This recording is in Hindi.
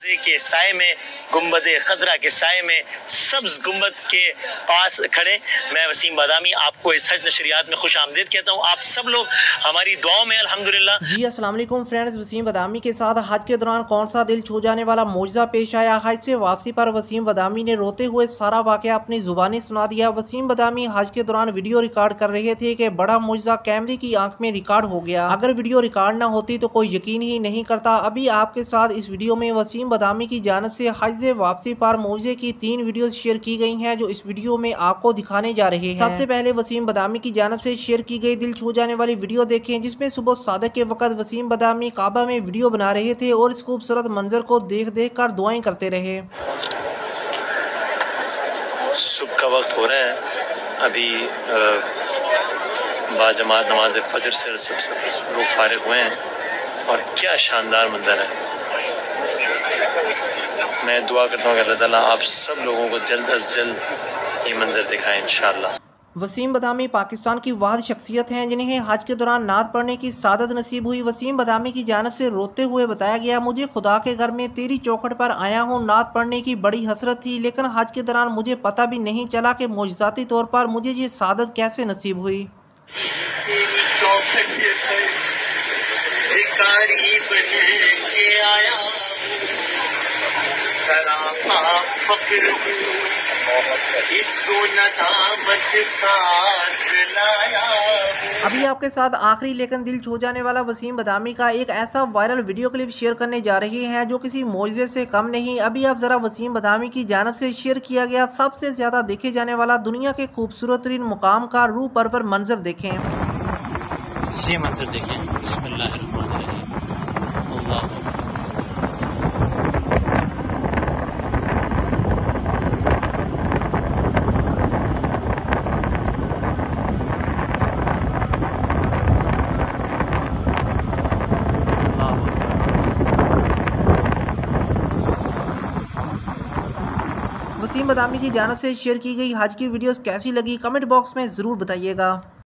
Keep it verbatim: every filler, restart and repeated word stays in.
के साए में, गुंबद खजरा के साए में, सब्ज गुंबद के पास खड़े मैं वसीम बादामी आपको इस हज नशरियात में खुश आमदीद कहता हूँ। आप सब लोग हमारी दुआओं में अल्हम्दुलिल्लाह। जी अस्सलाम वालेकुम फ्रेंड्स, वसीम बादामी के साथ हज के दौरान कौन सा दिल छू जाने वाला मौजज़ा पेश आया। हज से वापसी पर वसीम बादामी ने रोते हुए सारा वाक़या अपनी जुबानी सुना दिया। वसीम बादामी हज के दौरान वीडियो रिकॉर्ड कर रहे थे कि बड़ा मौजज़ा कैमरे की आंख में रिकॉर्ड हो गया। अगर वीडियो रिकॉर्ड ना होती तो कोई यकीन ही नहीं करता। अभी आपके साथ इस वीडियो में वसीम बादामी की जानिब से हज से वापसी पर मौजे की तीन वीडियो शेयर की गई हैं, जो इस वीडियो में आपको दिखाने जा रहे हैं। सबसे पहले वसीम बादामी की जानिब से शेयर की गई दिल छू जाने वाली वीडियो देखें, जिसमें सुबह सादक के वक्त वसीम बादामी काबा में वीडियो बना रहे थे और इस खूबसूरत मंजर को देख देख कर दुआएं करते रहे। सुबह का वक्त हो रहा है, अभी बाजमात नमाज फजर से सब सब लोग फारिग हुए हैं और क्या शानदार मंजर है। मैं दुआ करता हूँ कि अल्लाह ताला आप सब लोगों को जल्द अज जल्द ये मंजर दिखाएं इंशाअल्लाह। वसीम बादामी पाकिस्तान की वाहिद शख्सियत हैं जिन्हें हज के दौरान नात पढ़ने की सादत नसीब हुई। वसीम बादामी की जानिब से रोते हुए बताया गया, मुझे खुदा के घर में तेरी चौखट पर आया हूँ, नात पढ़ने की बड़ी हसरत थी, लेकिन हज के दौरान मुझे पता भी नहीं चला कि मौजज़ाती तौर पर मुझे ये सादत कैसे नसीब हुई। अभी आपके साथ आखिरी लेकिन दिल छू जाने वाला वसीम बादामी का एक ऐसा वायरल वीडियो क्लिप शेयर करने जा रहे हैं जो किसी मौजज़े से कम नहीं। अभी आप जरा वसीम बादामी की जानिब से शेयर किया गया सबसे ज्यादा देखे जाने वाला दुनिया के खूबसूरत तरीन मुकाम का रूह परवर मंजर देखें। ये मंजर देखें, बिस्मिल्लाहिर्रहमानिर्रहीम, अल्लाह वसीम बादामी की जानिब से शेयर की गई हज की वीडियोस कैसी लगी कमेंट बॉक्स में ज़रूर बताइएगा।